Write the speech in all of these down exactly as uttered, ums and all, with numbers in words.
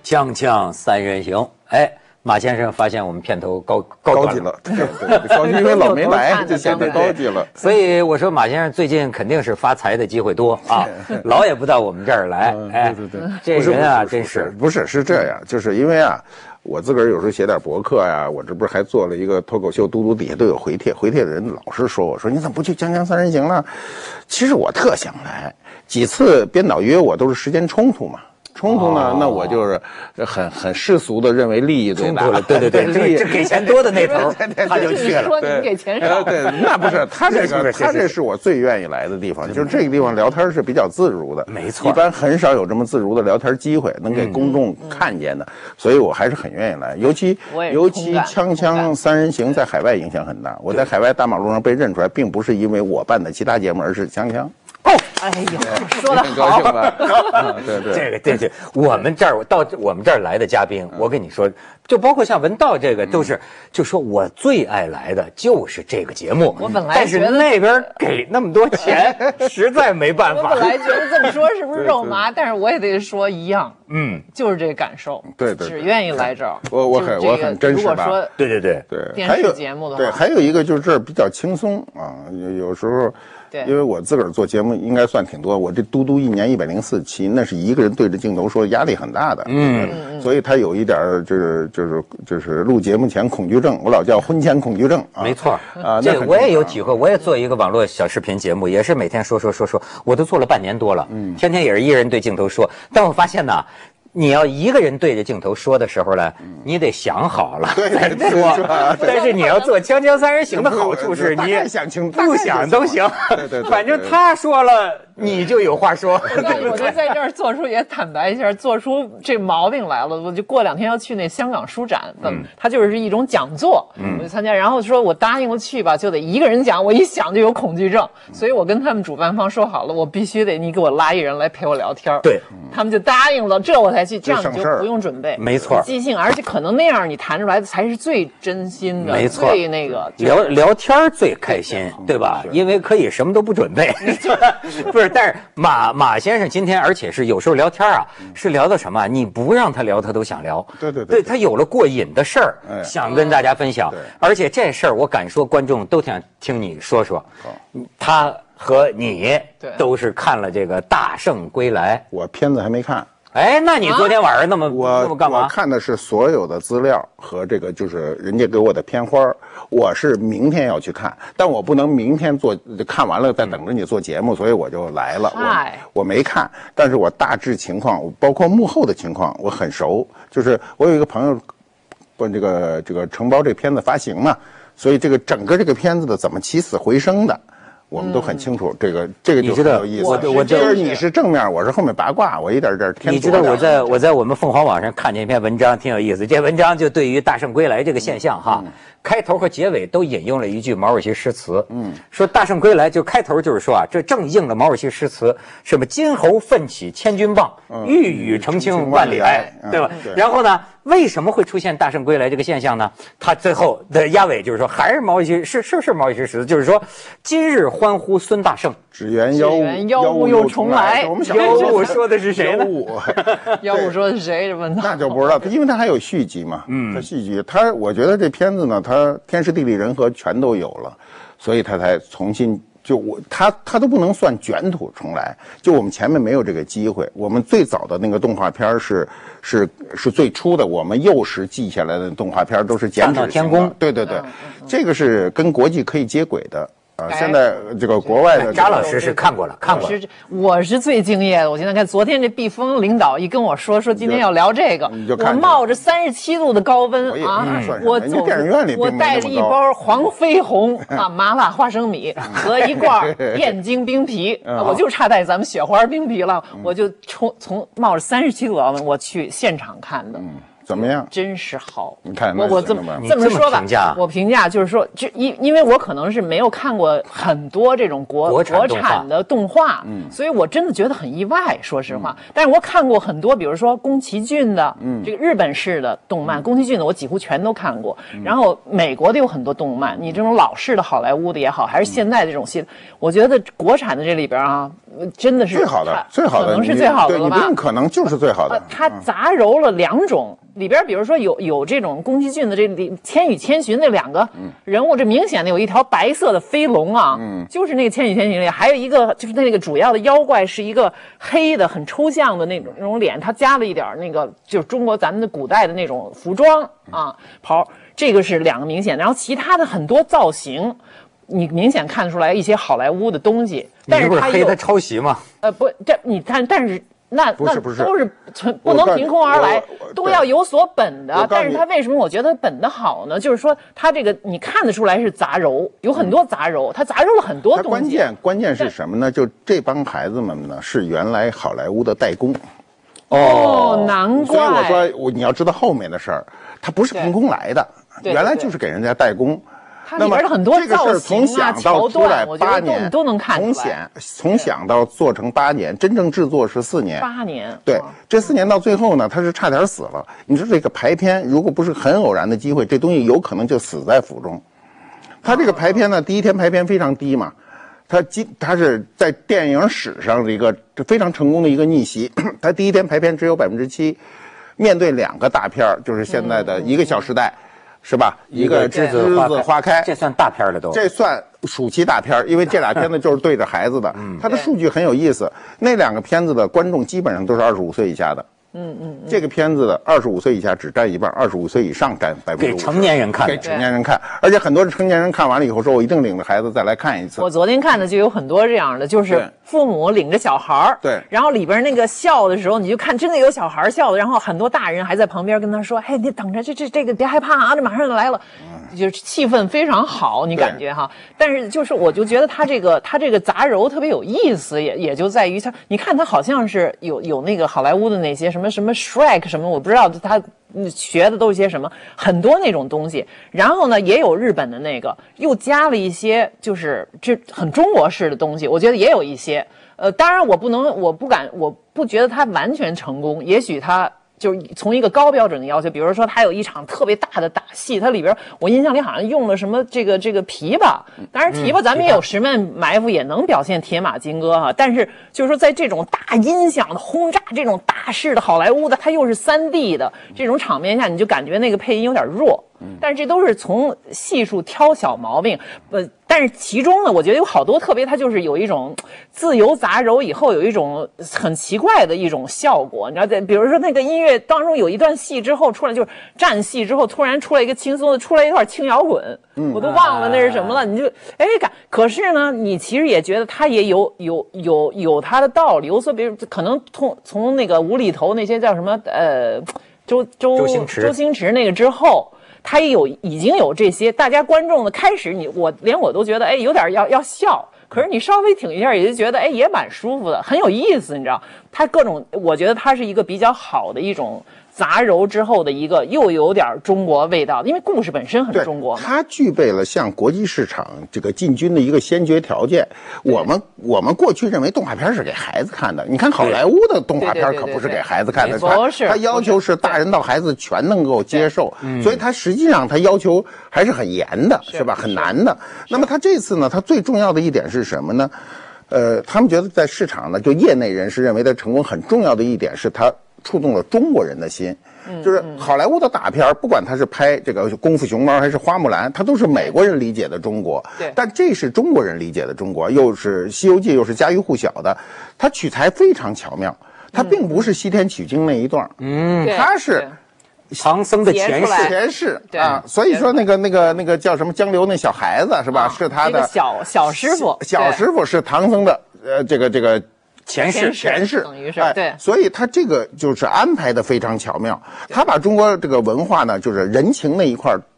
锵锵三人行，哎，马先生发现我们片头高高级了，对对，高级因为老没来，就显得高级了。 所以我说马先生最近肯定是发财的机会多啊，老也不到我们这儿来。哎， 对对对， 这人啊，真是不是是这样，就是因为啊。我自个儿有时候写点博客呀，我这不是还做了一个脱口秀，嘟嘟底下都有回帖，回帖的人老是说我说你怎么不去锵锵三人行了？其实我特想来，几次编导约我都是时间冲突嘛。冲突呢，哦、那我就是很很世俗的认为利益最大了。 对对对，这这给钱多的那头他就去了。 说你给钱少， 对，那不是他这个，他这是我最愿意来的地方，就是这个地方聊天是比较自如的， 没错， 一般很少有这么自如的聊天机会能给公众看见的，嗯、所以我还是很愿意来。尤其尤其锵锵三人行在海外影响很大，我在海外大马路上被认出来，并不是因为我办的其他节目，而是锵锵。 哦，哎呦，说的好， 对对， 这个对对，我们这儿到我们这儿来的嘉宾，我跟你说，就包括像文道这个，都是就说我最爱来的就是这个节目。 我本来但是那边给那么多钱，实在没办法。 我本来觉得这么说是不是肉麻？但是我也得说一样，嗯，就是这个感受， 对对， 只愿意来这儿。 我我很我很真实吧。 如果说对对对对， 电视节目的话， 对，还有一个就是这儿比较轻松啊，有有时候。 对， 因为我自个儿做节目应该算挺多，我这嘟嘟一年一百零四期，那是一个人对着镜头说，压力很大的。嗯，嗯所以他有一点就是就是就是录节目前恐惧症，我老叫婚前恐惧症。啊、 没错啊，这我也有体会，我也做一个网络小视频节目，也是每天说说说说，我都做了半年多了，嗯，天天也是一人对镜头说，但我发现呢。你要一个人对着镜头说的时候呢，你得想好了再说。但是你要做锵锵三人行的好处是，你不想都行，反正他说了，你就有话说。 我就在这儿做出也坦白一下，做出这毛病来了。我就过两天要去那香港书展，嗯，它就是一种讲座，我就参加。然后说我答应了去吧，就得一个人讲，我一想就有恐惧症，所以我跟他们主办方说好了，我必须得你给我拉一人来陪我聊天。 对， 他们就答应了，这我才。这样你就不用准备， 没错， 即兴，而且可能那样你弹出来的才是最真心的， 没错， 最那个聊聊天最开心，对吧？因为可以什么都不准备，不是？但是马马先生今天，而且是有时候聊天啊，是聊的什么？你不让他聊，他都想聊。 对对对， 他有了过瘾的事儿，想跟大家分享。而且这事儿我敢说，观众都想听你说说。他和你都是看了这个《大圣归来》， 我片子还没看。 哎，那你昨天晚上那么、啊、 我那么干嘛？ 我看的是所有的资料和这个就是人家给我的片花，我是明天要去看，但我不能明天做看完了再等着你做节目，所以我就来了。我我没看，但是我大致情况，包括幕后的情况，我很熟。就是我有一个朋友，问这个这个承包这片子发行嘛，所以这个整个这个片子的怎么起死回生的。我们都很清楚，这个这个就很有意思。 我我就是你是正面，我是后面八卦，我一点点添。 你知道我在我在我们凤凰网上看见一篇文章，挺有意思。这文章就对于大圣归来这个现象哈，嗯、开头和结尾都引用了一句毛主席诗词，嗯，说大圣归来就开头就是说啊，这正应了毛主席诗词，什么金猴奋起千钧棒，嗯、玉宇澄清万里埃，嗯、对吧？对然后呢？为什么会出现大圣归来这个现象呢？他最后的押尾就是说，还是毛主席是是是毛主席诗词，就是说，今日欢呼孙大圣， 只缘妖物妖物又重来。 我们想妖物说的是谁呢？ 妖物， 妖物说的是谁？问他那就不知道，因为他还有续集嘛。嗯，他续集，他我觉得这片子呢，他天时地利人和全都有了，所以他才重新。就我他他都不能算卷土重来，就我们前面没有这个机会。我们最早的那个动画片是是是最初的，我们幼时记下来的动画片都是剪纸天宫， 对对对，嗯嗯、这个是跟国际可以接轨的。啊，现在这个国外的扎老师是看过了，看过了。 我是最敬业的。我现在看昨天这毕峰领导一跟我说说今天要聊这个，我冒着三十七度的高温啊，我走我带着一包黄飞鸿啊麻辣花生米和一罐燕京冰皮，我就差带咱们雪花冰皮了，我就从从冒着三十七度高温我去现场看的。 怎么样？ 真是好。 你看， 我我这么这么说吧，我评价就是说，这因因为我可能是没有看过很多这种国国国产的动画，嗯，所以我真的觉得很意外，说实话。但是我看过很多，比如说宫崎骏的，嗯，这个日本式的动漫，宫崎骏的我几乎全都看过。然后美国的有很多动漫，你这种老式的好莱坞的也好，还是现在这种戏，我觉得国产的这里边啊，真的是最好的，最好的， 可能是最好的了吧？ 对，你不可能就是最好的。 它杂糅了两种。里边比如说有有这种宫崎骏的这《千与千寻》那两个人物，这明显的有一条白色的飞龙啊，嗯，就是那个《千与千寻》里，还有一个就是那个主要的妖怪是一个黑的很抽象的那种那种脸，他加了一点那个就是中国咱们的古代的那种服装啊袍，这个是两个明显，然后其他的很多造型。你明显看得出来一些好莱坞的东西，但是它黑的抄袭吗？ 呃，不，这你看，但是。那不是不是都是存不能凭空而来，都要有所本的。但是他为什么我觉得本的好呢？就是说他这个你看得出来是杂糅，有很多杂糅，他杂糅了很多东西。 关键关键是什么呢？就这帮孩子们呢，是原来好莱坞的代工。 哦，难怪。 所以我说，我你要知道后面的事儿，他不是凭空来的，原来就是给人家代工。 它里边的很多造型啊、桥段，我觉得都都能看出来。 从想从想到做成八年，真正制作是四年。 八年。 对，这四年到最后呢，他是差点死了。你说这个排片，如果不是很偶然的机会，这东西有可能就死在府中。他这个排片呢，第一天排片非常低嘛，他今他是在电影史上的一个非常成功的一个逆袭。他第一天排片只有百分之七，面对两个大片就是现在的一个《小时代》。是吧？一个栀子花开， 这算大片了都。 这算暑期大片，因为这俩片子就是对着孩子的。嗯，它的数据很有意思。那两个片子的观众基本上都是二十五岁以下的。嗯嗯。这个片子的二十五岁以下只占一半，二十五岁以上占百分之五。 给成年人看， 给成年人看，而且很多成年人看完了以后说：“我一定领着孩子再来看一次。” 我昨天看的就有很多这样的，就是父母领着小孩儿， 对， 然后里边那个笑的时候，你就看真的有小孩笑的，然后很多大人还在旁边跟他说：“嘿，你等着，这这这个别害怕啊，这马上就来了。”就是气氛非常好，你感觉哈？但是就是我就觉得他这个他这个杂糅特别有意思，也也就在于他，你看他好像是有有那个好莱坞的那些什么什么 Shrek 什么，我不知道他学的都是些什么，很多那种东西。然后呢，也有日本的那个，又加了一些就是这很中国式的东西，我觉得也有一些。呃，当然我不能，我不敢，我不觉得他完全成功，也许他。就是从一个高标准的要求，比如说他有一场特别大的打戏，它里边我印象里好像用了什么这个这个琵琶，当然琵琶咱们也有十面埋伏，也能表现铁马金戈哈。但是就是说在这种大音响的轰炸、这种大式的好莱坞的，它又是三 D 的这种场面下，你就感觉那个配音有点弱。但是这都是从系数挑小毛病，呃，但是其中呢，我觉得有好多特别，它就是有一种自由杂糅以后有一种很奇怪的一种效果，你知道，在比如说那个音乐当中有一段戏之后出来就是战戏之后突然出来一个轻松的，出来一段轻摇滚，嗯，我都忘了那是什么了，你就哎感，可是呢，你其实也觉得它也有有有有它的道理，有所比如可能从从那个无厘头那些叫什么呃周周周星驰周星驰那个之后。他也有已经有这些，大家观众的开始你，我连我都觉得，哎，有点要要笑。可是你稍微挺一下，也就觉得，哎，也蛮舒服的，很有意思，你知道？他各种，我觉得它是一个比较好的一种杂糅之后的一个又有点中国味道，因为故事本身很中国嘛。 它具备了向国际市场这个进军的一个先决条件。我们我们过去认为动画片是给孩子看的，你看好莱坞的动画片可不是给孩子看的， 不是， 它要求是大人到孩子全能够接受，所以它实际上它要求还是很严的，是吧？很难的。那么它这次呢，它最重要的一点是什么呢？呃，他们觉得在市场呢，就业内人士认为的成功很重要的一点是它触动了中国人的心。就是好莱坞的大片，不管他是拍这个《功夫熊猫》还是《花木兰》，它都是美国人理解的中国。 对， 但这是中国人理解的中国，又是《西游记》，又是家喻户晓的，它取材非常巧妙。它并不是西天取经那一段，嗯，它是唐僧的前世， 前世啊。所以说那个那个那个叫什么江流那小孩子是吧？啊、是他的、 那个、小小师傅， 小师傅是唐僧的呃这个这个。 前世前世等于是、哎、对， 所以他这个就是安排的非常巧妙。他把中国这个文化呢，就是人情那一块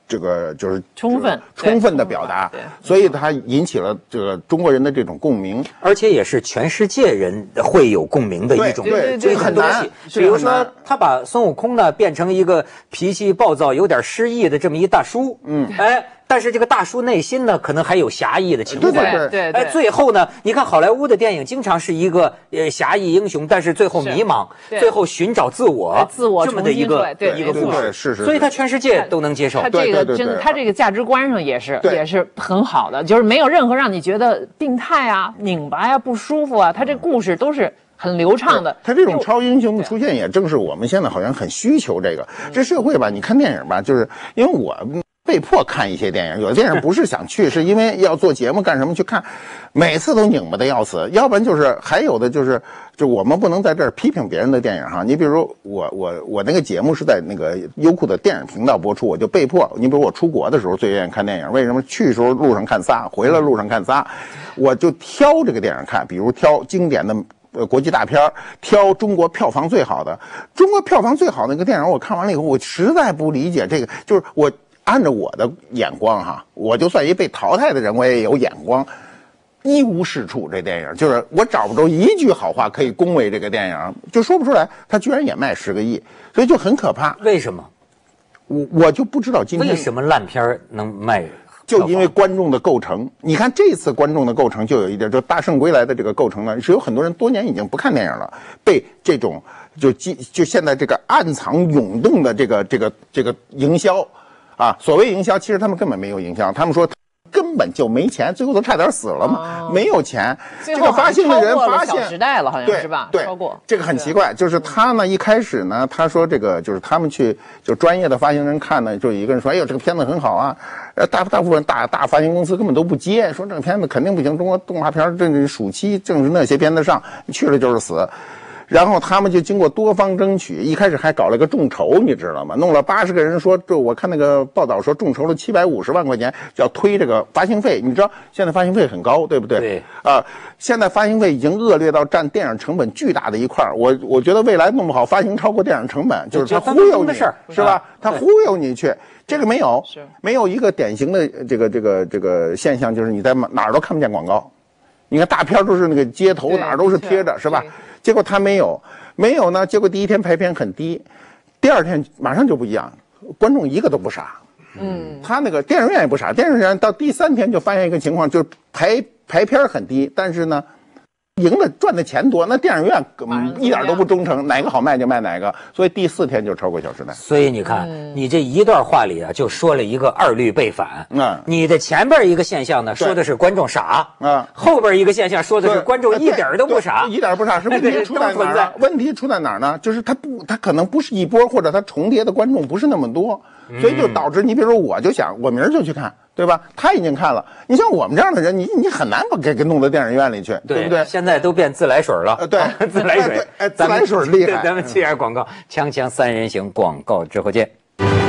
这个就是充分充分的表达，所以它引起了这个中国人的这种共鸣， 而且也是全世界人会有共鸣的一种对这个东西。比如说，他把孙悟空呢变成一个脾气暴躁、有点失意的这么一大叔，嗯，哎。但是这个大叔内心呢，可能还有侠义的情怀。 对对对。 哎，最后呢，你看好莱坞的电影经常是一个呃侠义英雄，但是最后迷茫，最后寻找自我， 自我这么的一个一个故事。 是是。 所以他全世界都能接受。 他这个真的，他这个价值观上也是也是很好的，就是没有任何让你觉得病态啊、拧巴呀、不舒服啊。他这故事都是很流畅的。 他这种超英雄的出现，也正是我们现在好像很需求这个。这社会吧，你看电影吧，就是因为我。被迫看一些电影，有的电影不是想去，是因为要做节目干什么去看，每次都拧巴的要死。要不然就是还有的就是，就我们不能在这儿批评别人的电影哈。你比如我我我那个节目是在那个优酷的电影频道播出，我就被迫。你比如我出国的时候最愿意看电影，为什么？去的时候路上看仨，回来路上看仨，我就挑这个电影看，比如挑经典的。呃，国际大片挑中国票房最好的，中国票房最好的那个电影，我看完了以后，我实在不理解这个，就是我按照我的眼光哈，我就算一被淘汰的人，我也有眼光，一无是处。这电影就是我找不着一句好话可以恭维这个电影，就说不出来，它居然也卖十个亿，所以就很可怕。 为什么？ 我我就不知道今天为什么烂片能卖。 就因为观众的构成，你看这次观众的构成就有一点，就《大圣归来》的这个构成呢，是有很多人多年已经不看电影了，被这种就就现在这个暗藏涌动的这个这个这个营销啊，所谓营销，其实他们根本没有营销，他们说根本就没钱，最后都差点死了嘛，哦、没有钱。这个发行的人发现， 小时代了，好像是吧？ 对， 超过这个很奇怪，就是他呢一开始呢，他说这个就是他们去就专业的发行人看呢，就有一个人说，哎呦这个片子很好啊，呃大大部分大大发行公司根本都不接，说这个片子肯定不行，中国动画片正是暑期正是那些片子上，去了就是死。然后他们就经过多方争取，一开始还搞了个众筹，你知道吗？弄了八十个人说，这我看那个报道说众筹了七百五十万块钱，要推这个发行费。你知道现在发行费很高，对不对？ 对。 啊、呃，现在发行费已经恶劣到占电影成本巨大的一块。我我觉得未来弄不好发行超过电影成本，就是他忽悠你， 是是吧？他忽悠你去。这个没有，没有一个典型的这个这个这个现象，就是你在哪儿都看不见广告。你看大片都是那个街头哪儿都是贴着，是吧？结果他没有，没有呢。结果第一天排片很低，第二天马上就不一样，观众一个都不傻。嗯，他那个电影院也不傻，电影院到第三天就发现一个情况，就是排排片很低，但是呢，赢的赚的钱多，那电影院、嗯、一点都不忠诚，哪个好卖就卖哪个，所以第四天就超过《小时代》。 所以你看，嗯、你这一段话里啊，就说了一个二律背反。 嗯， 你的前边一个现象呢，说的是观众傻。 嗯， 后边一个现象说的是观众一点都不傻， 一点不傻。是问题出在哪儿呢？问题出在哪儿呢？就是他不，他可能不是一波，或者他重叠的观众不是那么多，所以就导致你比如说，我就想，我明儿就去看。对吧？他已经看了。你像我们这样的人，你你很难把给给弄到电影院里去， 对, 对不对？ 现在都变自来水了。 呃，对， 自来水， 哎，自来水厉害。 咱们接点广告，锵锵三人行，广告之后见。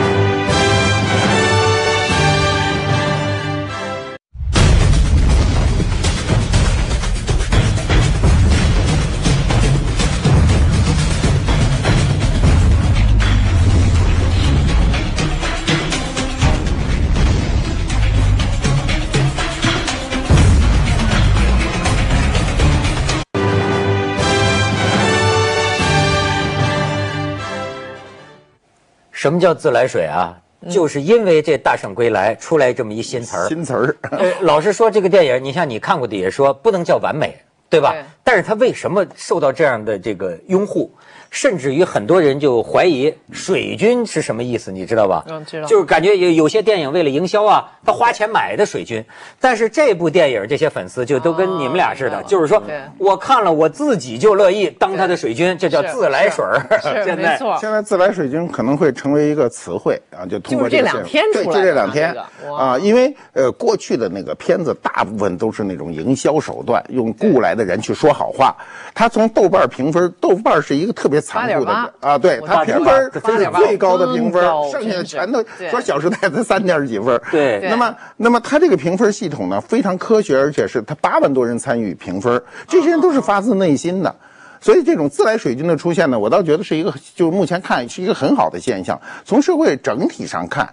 什么叫自来水啊？嗯、就是因为这《大圣归来》出来这么一新词儿。 新词儿。 呃，老实说，这个电影，你像你看过的也说不能叫完美，对吧？对。但是它为什么受到这样的这个拥护？甚至于很多人就怀疑水军是什么意思，你知道吧？ 嗯，知道。 就是感觉有有些电影为了营销啊，他花钱买的水军。但是这部电影这些粉丝就都跟你们俩似的，哦、就是说我看了我自己就乐意当他的水军，这叫自来水儿。 现在没错， 现在自来水军可能会成为一个词汇啊，就通过这两天出来， 对，就这两天、这个、啊，因为呃过去的那个片子大部分都是那种营销手段，用雇来的人去说好话。他从豆瓣评分，豆瓣是一个特别残酷的。啊，对，他评分这是最高的评分，剩下全都说《小时代》才三点几分。 对， 那么，那么他这个评分系统呢，非常科学，而且是他八万多人参与评分，这些人都是发自内心的。所以这种自来水军的出现呢，我倒觉得是一个，就是目前看是一个很好的现象。从社会整体上看，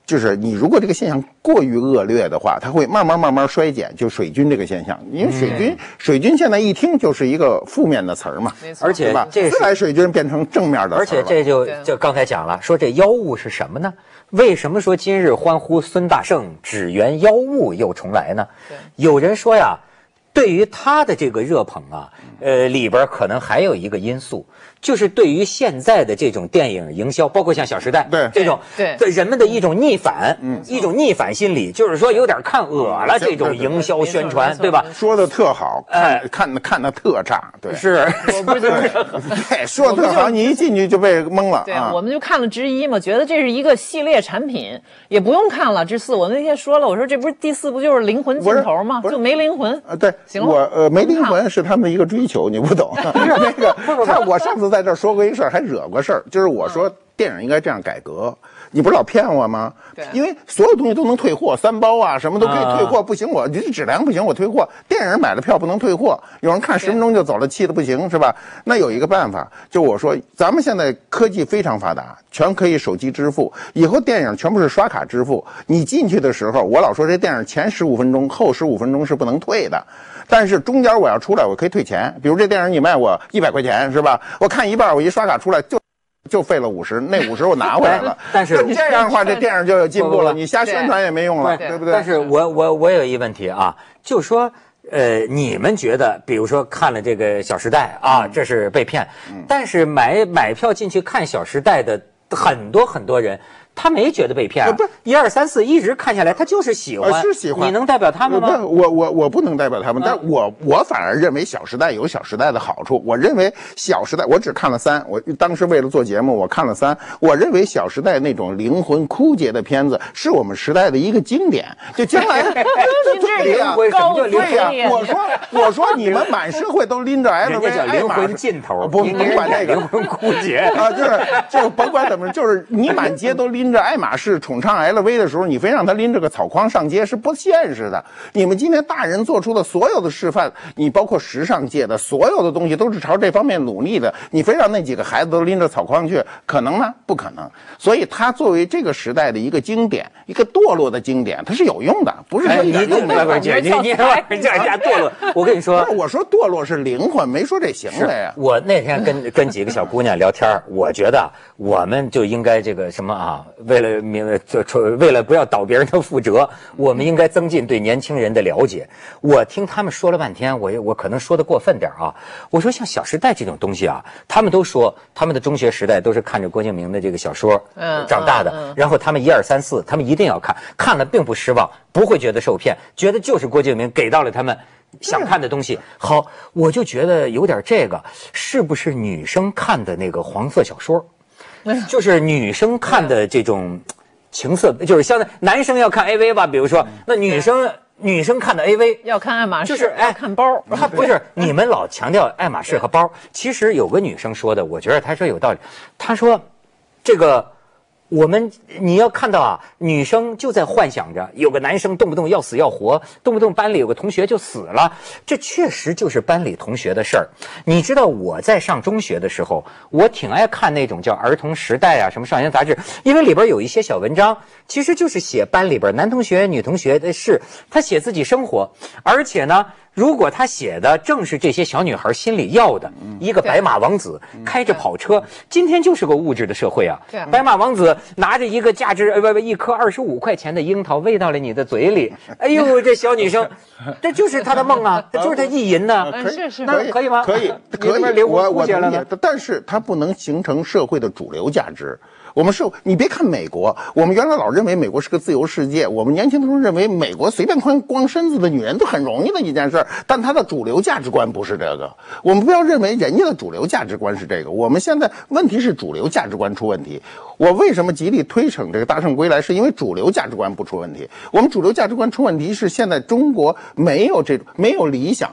就是你如果这个现象过于恶劣的话，它会慢慢慢慢衰减，就水军这个现象。因为水军，嗯、水军现在一听就是一个负面的词儿嘛， 而且吧， 这自来水军变成正面的词儿了。 而且这就就刚才讲了，说这妖物是什么呢？为什么说今日欢呼孙大圣，只缘妖物又重来呢？有人说呀，对于他的这个热捧啊，呃，里边可能还有一个因素。就是对于现在的这种电影营销，包括像《小时代》 对这种， 对对人们的一种逆反，嗯，一种逆反心理，就是说有点看恶了这种营销宣传，对吧？ 说的特好，哎，看的看的特差，对， 是， 我不就对，说的特好，你一进去就被蒙了。 对，我们就看了之一嘛，觉得这是一个系列产品，也不用看了。之四，我那天说了，我说这不是第四部就是灵魂尽头吗？就没灵魂啊？对， 行了， 我呃没灵魂是他们的一个追求，你不懂。那个，他我上次在这说过一事儿，还惹过事儿，就是我说电影应该这样改革。你不是老骗我吗？ 对， 因为所有东西都能退货，三包啊什么都可以退货，不行我这质量不行我退货。电影买了票不能退货，有人看十分钟就走了，气得不行是吧？那有一个办法，就我说咱们现在科技非常发达，全可以手机支付，以后电影全部是刷卡支付。你进去的时候，我老说这电影前十五分钟、后十五分钟是不能退的。但是中间我要出来，我可以退钱。比如这电影你卖我一百块钱是吧？我看一半，我一刷卡出来就就费了五十，那五十我拿回来了。 但是这样的话，这电影就有进步了。你瞎宣传也没用了，对不对？ 但是我我我有一问题啊，就说呃，你们觉得，比如说看了这个《小时代》啊，这是被骗，但是买买票进去看《小时代》的很多很多人。他没觉得被骗啊， 不是一二三四一直看下来，他就是喜欢， 呃、是喜欢。 你能代表他们吗？ 不，我我我不能代表他们，嗯、但我我反而认为《小时代》有《小时代》的好处。我认为《小时代》，我只看了三，我当时为了做节目，我看了三。我认为《小时代》那种灵魂枯竭的片子，是我们时代的一个经典。就将来， 对呀， 高对呀，我说我说你们满社会都拎着 L V， 叫灵魂尽头， 不甭管那个灵魂枯竭啊，就是就甭管怎么，就是你满街都拎着爱马仕。宠唱 L V 的时候，你非让他拎着个草筐上街是不现实的。你们今天大人做出的所有的示范，你包括时尚界的所有的东西都是朝这方面努力的。你非让那几个孩子都拎着草筐去，可能吗？不可能。所以它作为这个时代的一个经典，一个堕落的经典，它是有用的，不是说你用的。不是姐，你你说人家人家堕落，我跟你说， 我说堕落是灵魂，没说这行为啊。 我那天跟跟几个小姑娘聊天，我觉得我们就应该这个什么啊，为了明。就为了不要倒别人的覆辙，我们应该增进对年轻人的了解。我听他们说了半天，我我可能说的过分点啊。我说像《小时代》这种东西啊，他们都说他们的中学时代都是看着郭敬明的这个小说长大的，嗯嗯、然后他们一二三四，他们一定要看，看了并不失望，不会觉得受骗，觉得就是郭敬明给到了他们想看的东西。好，我就觉得有点这个，是不是女生看的那个黄色小说？就是女生看的这种。情色就是相当男生要看 A V 吧，比如说那女生女生看的 A V 要看爱马仕， 就是哎看包。 他不是你们老强调爱马仕和包，其实有个女生说的，我觉得她说有道理。她说这个我们你要看到啊，女生就在幻想着有个男生动不动要死要活，动不动班里有个同学就死了，这确实就是班里同学的事儿。你知道我在上中学的时候，我挺爱看那种叫《儿童时代》啊，什么少年杂志，因为里边有一些小文章，其实就是写班里边男同学、女同学的事，他写自己生活，而且呢。如果他写的正是这些小女孩心里要的，一个白马王子开着跑车，今天就是个物质的社会啊。白马王子拿着一个价值呃不不一颗二十五块钱的樱桃喂到了你的嘴里，哎呦，这小女生，这就是她的梦啊，这就是她意淫呢。 是是， 那可以吗？ 可以可以，我我同意，但是它不能形成社会的主流价值。我们是，你别看美国，我们原来老认为美国是个自由世界，我们年轻的时候认为美国随便光光身子的女人都很容易的一件事，但它的主流价值观不是这个。我们不要认为人家的主流价值观是这个，我们现在问题是主流价值观出问题。我为什么极力推崇这个《大圣归来》，是因为主流价值观不出问题。我们主流价值观出问题是现在中国没有这没有理想了。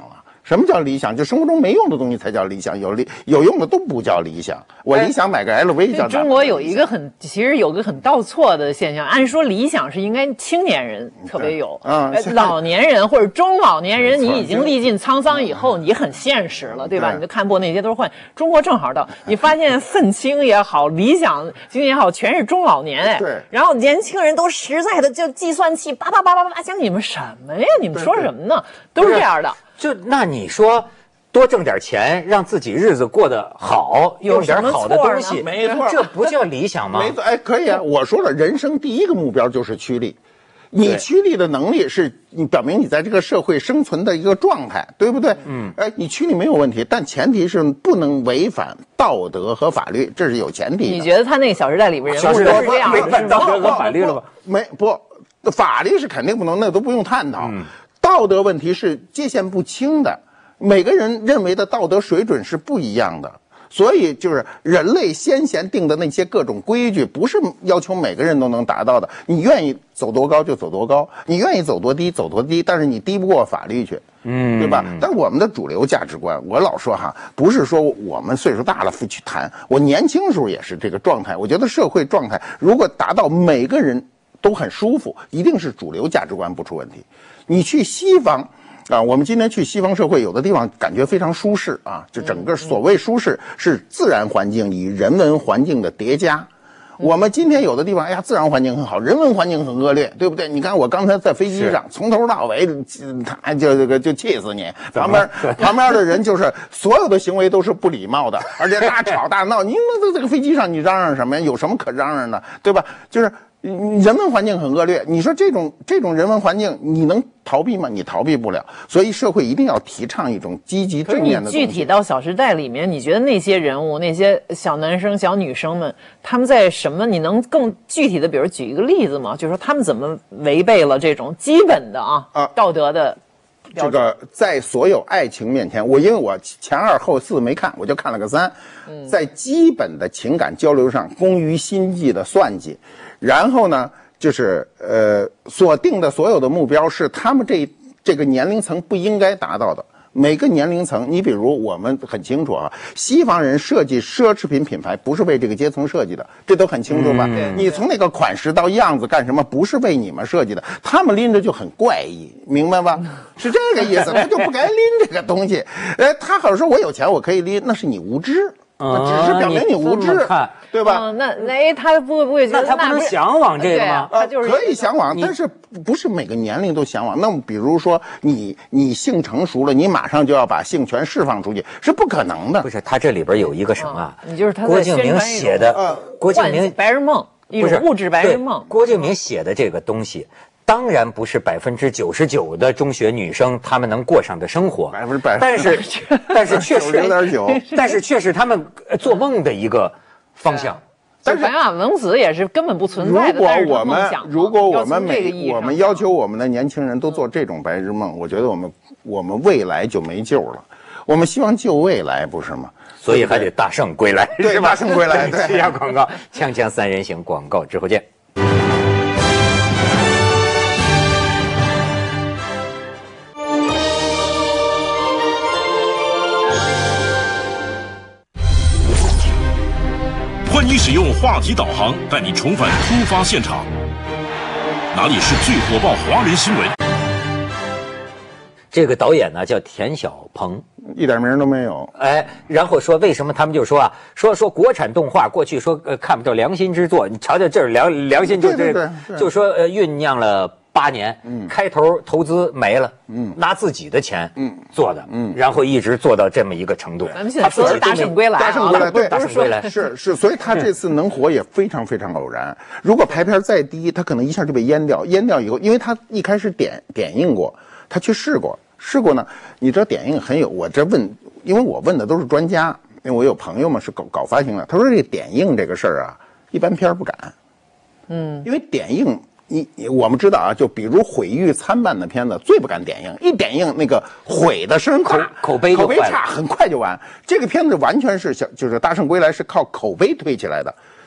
什么叫理想？就生活中没用的东西才叫理想，有理有用的都不叫理想。我理想买个 L V 叫。 中国有一个很，其实有个很倒错的现象。按说理想是应该青年人特别有， 嗯， 老年人或者中老年人，你已经历尽沧桑以后，你很现实了，对吧？你就看破那些都是幻。中国正好倒，你发现愤青也好，理想青年也好，全是中老年哎。 对。 然后年轻人都实在的就计算器叭叭叭叭叭讲你们什么呀？你们说什么呢？都是这样的。 就那你说多挣点钱，让自己日子过得好，用点好的东西， 没错， 这不叫理想吗？ 没错，哎，可以啊。我说了，人生第一个目标就是趋利，你趋利的能力是你表明你在这个社会生存的一个状态，对不对？嗯，哎，你趋利没有问题，但前提是不能违反道德和法律，这是有前提的。 你觉得他那个《小时代》里边人物都是这样违反道德和法律了吗？ 没不，法律是肯定不能，那都不用探讨。嗯，道德问题是界限不清的。每个人认为的道德水准是不一样的，所以就是人类先贤定的那些各种规矩，不是要求每个人都能达到的。你愿意走多高就走多高，你愿意走多低走多低，但是你低不过法律去，嗯，对吧？但我们的主流价值观，我老说哈，不是说我们岁数大了去谈，我年轻时候也是这个状态。我觉得社会状态如果达到每个人都很舒服，一定是主流价值观不出问题。你去西方。啊，我们今天去西方社会，有的地方感觉非常舒适啊，就整个所谓舒适是自然环境与人文环境的叠加。我们今天有的地方，哎呀，自然环境很好，人文环境很恶劣，对不对？你看我刚才在飞机上，从头到尾，他就这个就气死你。旁边旁边的人就是所有的行为都是不礼貌的，而且大吵大闹。你在这个飞机上，你嚷嚷什么呀？有什么可嚷嚷的，对吧？就是人文环境很恶劣。你说这种这种人文环境，你能逃避吗？你逃避不了。所以社会一定要提倡一种积极正面的东西。 具体到《小时代》里面，你觉得那些人物、那些小男生、小女生们，他们在什么？你能更具体的，比如举一个例子吗？就是说他们怎么违背了这种基本的啊啊道德的标准？ 这个在所有爱情面前，我因为我前二后四没看，我就看了个三。嗯，在基本的情感交流上，工于心计的算计。然后呢，就是呃，所定的所有的目标是他们这这个年龄层不应该达到的。每个年龄层，你比如我们很清楚啊，西方人设计奢侈品品牌不是为这个阶层设计的，这都很清楚吧？嗯、你从那个款式到样子干什么，不是为你们设计的，他们拎着就很怪异，明白吧？是这个意思，他就不该拎这个东西。哎，他好像说我有钱我可以拎，那是你无知。那只是表明你无知， 啊、 对吧？ 嗯、那那他不会不会觉得那他不能向往这个吗？ 他就是可以向往，但是不是每个年龄都向往。那么比如说你你性成熟了，你马上就要把性全释放出去，是不可能的。 不是，他这里边有一个什么？ 嗯、你就是他郭敬明写的，呃、郭敬明白日梦，一种物质白日梦。 郭敬明写的这个东西。当然不是百分之九十九的中学女生她们能过上的生活， 百分之百， 但是但是确实有点久， 但是确实他们做梦的一个方向。 但是白马王子也是根本不存在的。 如果我们如果我们每我们要求我们的年轻人都做这种白日梦，我觉得我们我们未来就没救了。我们希望救未来，不是吗？ 所以还得大圣归来， 对，大圣归来。对， 去下广告，锵锵三人行，广告之后见。 欢迎使用话题导航，带你重返突发现场。哪里是最火爆华人新闻？ 这个导演呢叫田晓鹏， 一点名都没有。 哎，然后说为什么他们就说啊，说说国产动画过去说呃看不着良心之作，你瞧瞧这是良良心就这个，就说呃酝酿了八年，嗯，开头投资没了，嗯，拿自己的钱，嗯，做的，嗯，然后一直做到这么一个程度。 咱们现在说大圣归来， 大圣归来，对， 大圣归来是是，所以他这次能火也非常非常偶然。如果排片再低，他可能一下就被淹掉，淹掉以后，因为他一开始点点映过，他去试过。试过呢，你知道点映很有，我这问，因为我问的都是专家，因为我有朋友嘛是搞搞发行的，他说这点映这个事儿啊，一般片儿不敢，嗯，因为点映，你我们知道啊，就比如毁誉参半的片子最不敢点映，一点映那个毁的声口口碑口碑差，很快就完。这个片子完全是小，就是《大圣归来》是靠口碑推起来的。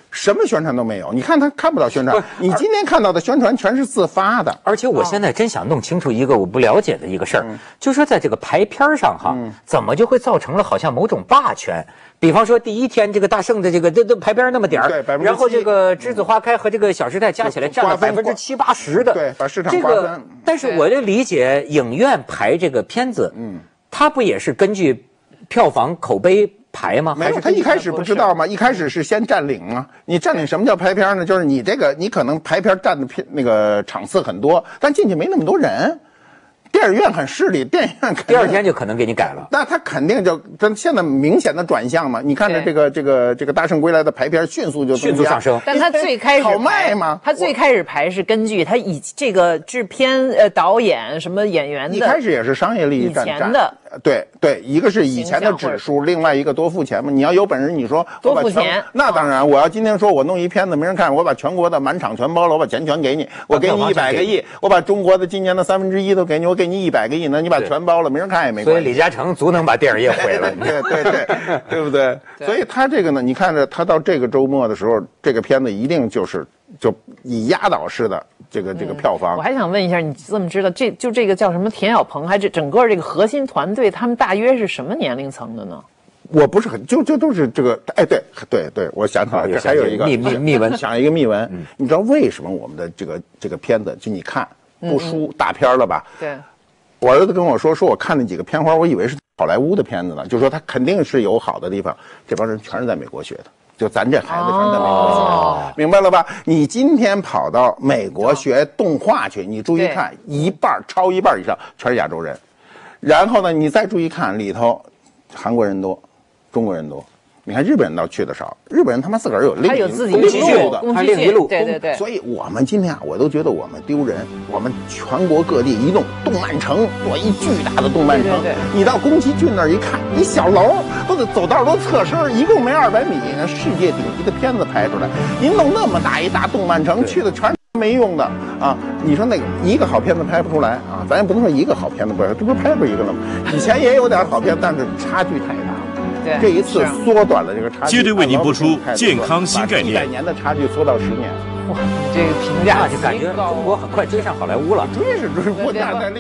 什么宣传都没有，你看他看不到宣传，你今天看到的宣传全是自发的。 而且我现在真想弄清楚一个我不了解的一个事儿，嗯、就说在这个排片上哈，嗯、怎么就会造成了好像某种霸权？比方说第一天这个大圣的这个这都排片那么点儿， 对， 然后这个栀子花开和这个小时代加起来占了百分之七八十的， 对，把市场瓜分。这个， 但是我就理解影院排这个片子，嗯，它不也是根据票房口碑？排吗？ 没有，他一开始不知道吗？一开始是先占领啊！你占领什么叫排片呢？就是你这个，你可能排片占的片那个场次很多，但进去没那么多人。电影院很势利，电影院第二天就可能给你改了。 那他肯定就真现在明显的转向嘛？你看着这个这个这个《大圣归来》的排片迅速就迅速上升， 但他最开始好卖吗？ 他最开始排是根据他以这个制片呃导演什么演员的， 一开始也是商业利益占占的。 对对，一个是以前的指数，另外一个多付钱嘛。你要有本事，你说多付钱， 那当然。我要今天说我弄一片子没人看，我把全国的满场全包了，我把钱全给你，我给你一百个亿，我把中国的今年的三分之一都给你，我给你一百个亿呢，你把全包了，没人看也没关系。 所以李嘉诚足能把电影业毁了， 对对对，对不对？所以他这个呢，你看着他到这个周末的时候，这个片子一定就是就以压倒式的。这个这个票房、 嗯，我还想问一下，你这么知道这就这个叫什么田小鹏，还是整个这个核心团队，他们大约是什么年龄层的呢？ 我不是很就就都是这个，哎，对对对，我想起来，这还有一个秘密秘闻， 想一个秘闻，嗯、你知道为什么我们的这个这个片子，就你看不输嗯嗯大片了吧？ 对， 我儿子跟我说，说我看那几个片花，我以为是好莱坞的片子呢，就说他肯定是有好的地方，这帮人全是在美国学的。就咱这孩子全在美国学，哦、明白了吧？你今天跑到美国学动画去，你注意看，一半超一半以上全是亚洲人。然后呢，你再注意看里头，韩国人多，中国人多。你看日本人倒去的少，日本人他妈自个儿有另一自己路的， 他另一路， 对对对。 所以我们今天啊，我都觉得我们丢人。我们全国各地一弄动漫城，做一巨大的动漫城。 对对对， 你到宫崎骏那儿一看，一小楼都得走道都侧身，一共没二百米，世界顶级的片子拍出来。您弄那么大一大动漫城，去的全是没用的啊！你说那个一个好片子拍不出来啊？咱也不能说一个好片子不是，这不是拍出一个了吗？以前也有点好片，但是差距太大。这一次缩短了这个差距。 接着为您播出健康新概念。 一百年的差距缩到十年。 哇，你这个评价就感觉中国很快追上好莱坞了。 追是追不，但那